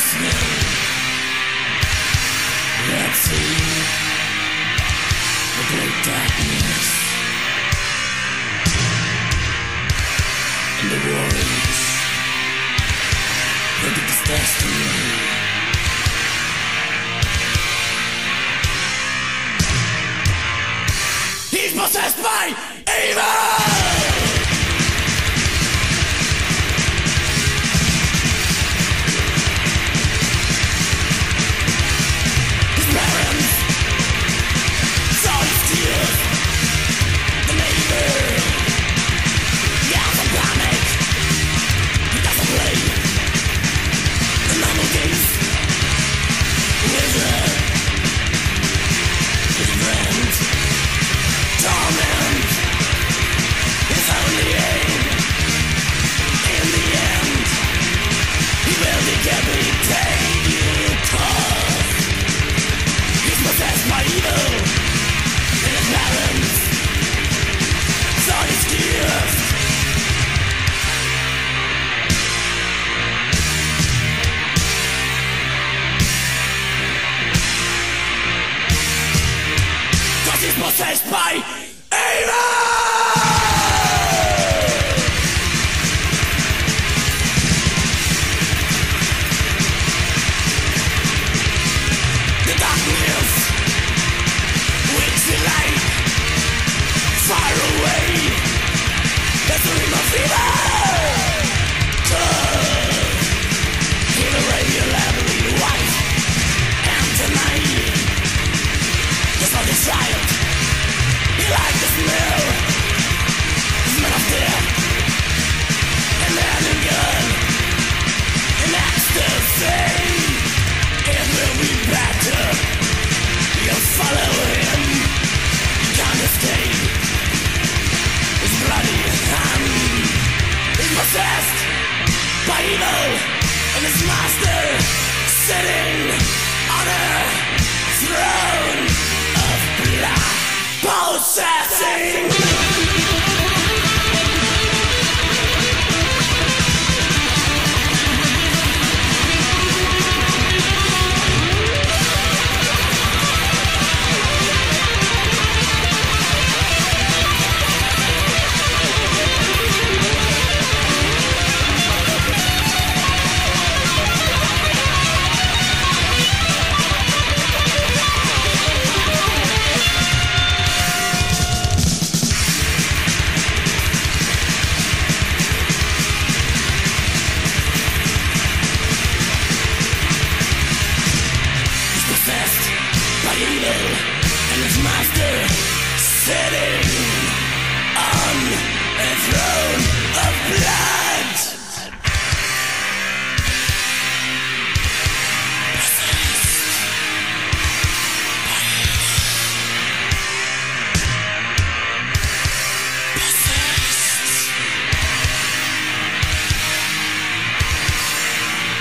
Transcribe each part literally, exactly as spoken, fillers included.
Possessed by evil! Possessed by evil! The darkness with the light far away. The dream of evil. Evil regularly white and tonight. The sun is silent. Like the smell, the smell of death, and then a gun, an ecstasy. It will be better. You'll follow him. You can't escape. His bloody hand is possessed by evil, and his master sitting on a throne of blood. Possessing! And his master sitting on a throne of blood.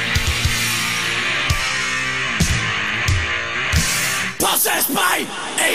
Possessed by evil!